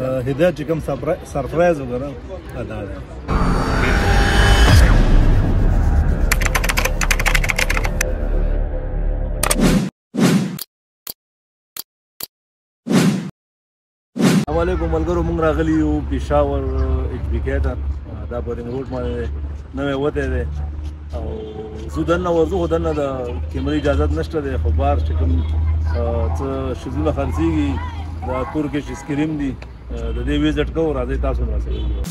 هدایت چې کوم سرپرایز وګڼه دا دی. السلام علیکم ملګرو، موږ راغلي یو پېښور HBK ته. دا په رینګ روډ باندې نوی وتی دی او زه دننه ورځو، خو دننه د کیمرې اجازت نشته دی، خو بار چې کوم څه شیزونه خرڅېږي دا ترکش اسکریم دي، د دې وزټ کوو. راځئ تاسو هم راسره وګورئ.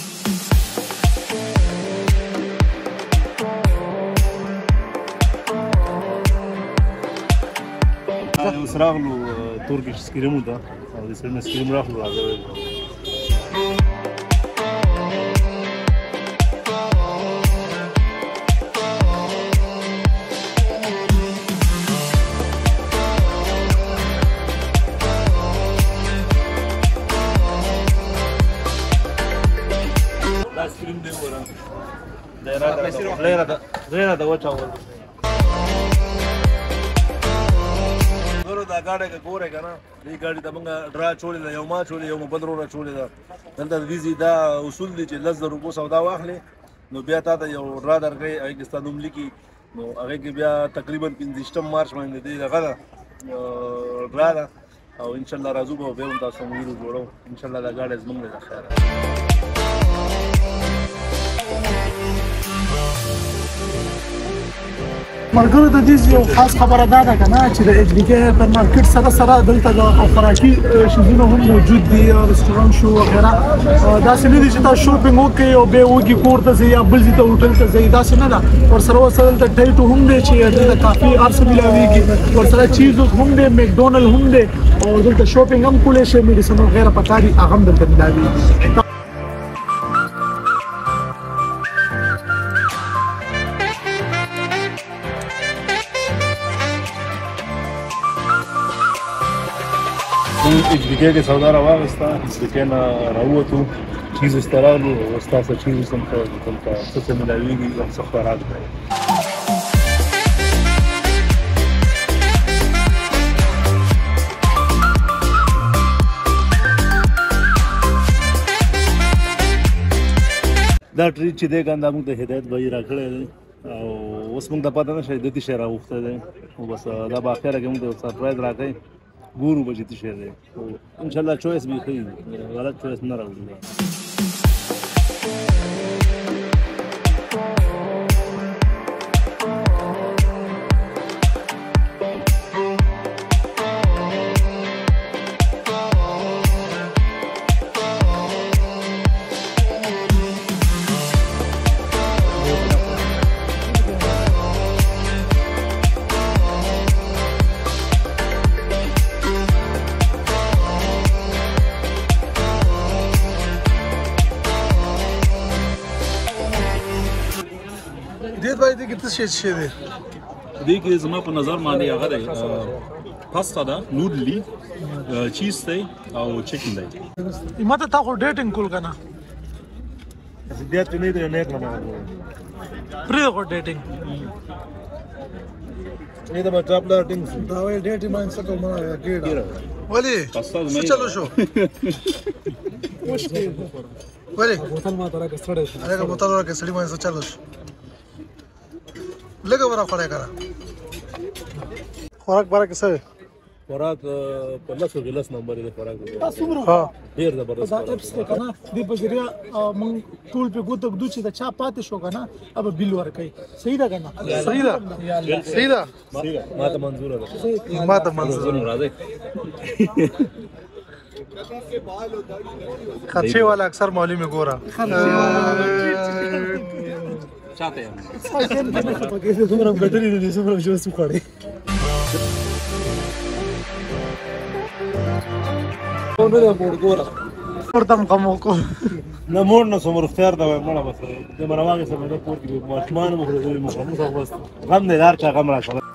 اوس راغلو ترکش اسکریمو ته او د سړي نه اسکریم راخلو. راځئ دا اسکریم دی ګوره، دی راته وچاوه. دا ګاډی که ګورئ که نه، دې ګاډي ته موږ ډرا چولې ده، یو ما چولې یو مو بل وروره چولې ده. دلته د دې دا اصول دی چې 10,000 روپو سودا واخلې نو بیا تا ته یو ډرا درکوي، هغې کې ستا نوم لیکي، نو هغې کې بیا تقریبا 25 مارچ باندې دې دغه ده ډرا ده او انشاءالله راځو به بیا هم تاسو سره ویډیو جوړو. انشاءالله دا ګاډی زموږ دی. د خیره ملګرو، د دې یو خاص خبره دا ده که نه چې د HBK هایپر مارکیټ سره سره دلته د خوراکي شیزونه هم موجود دي، رستورانت شو وغیره. داسې نه دي چې تاسو شوپینګ وکړئ او بیا وږي کور ته ځئ یا بل ځای ته هوټل ته ځئ، داسې نه ده. ورسره دلته ټایټو هم دی چې دلته کافي هر څه میلاویږي، ورسره چیزوس هم دی، مکډونل هم دی او دلته شوپینګ هم کولی شئ، میډیسن وغیره پکار دي هغه هم دلته میلاویږي. HBK کې سودا راواغسته، HBK نه راووتو، چیزوس ته راغلو. ستاسو چیزوس هم دلته څه څه میلاویږي او څه خوراک دی. دا ټریټ چې دی کنه موږ ته هدایت به یې راکړی دی او اوس موږ ته پته نه شي د دې شی راغوښتی دی، خو بس دا په اخره کې موږ ته سرپرایز راکوي. ګورو به چې څه شی دی، انشاءالله چویس به یې ښه وي، غلط چویس نه راوړي. دې باندې کې څه شی دی؟ دې کې زما په نظر باندې هغه دی پاستا ده، نودلی، چیز دی او چکن دی. ماته تا خو ډیټینګ کول که نه؟ ډیټ نه دی، نه کړم پرې خو ډیټینګ نه ده. ما ټاپ ډیټینګ دا وایي ډیټ یې باندې څه کوم ګیډه ولې څه چلو شو ولې بوتل ما درکه سړی شو، هغه بوتل ورکه سړی باندې څه چلو شو. لږه ورا خوراک کړه، خوراک برا کې څه خوراک په 10 نمبر دی خوراک تاسو مرو. ها ډیر زبردست دا اپس ته کنه دی په ذریعہ مونږ ټول په ګوتو دوی چې دا چا پاتې شو کنه اب بیل ورکړي. صحیح ده کنه؟ صحیح ده، صحیح ده، ما ته منظور ده، ما ته منظور راځي. خرچه والا اکثر مولوی میں گورا چاہتے ہیں سمرم گٹری دي سمرم جو سو کړي نو نه موړ ګورا ورتم کوم کو نه موړ نه سمر اختیار دا مړه بس د مرواګه سره د پور کې ماشمان مخرجوي مخموس بس غم نه دار چا غم را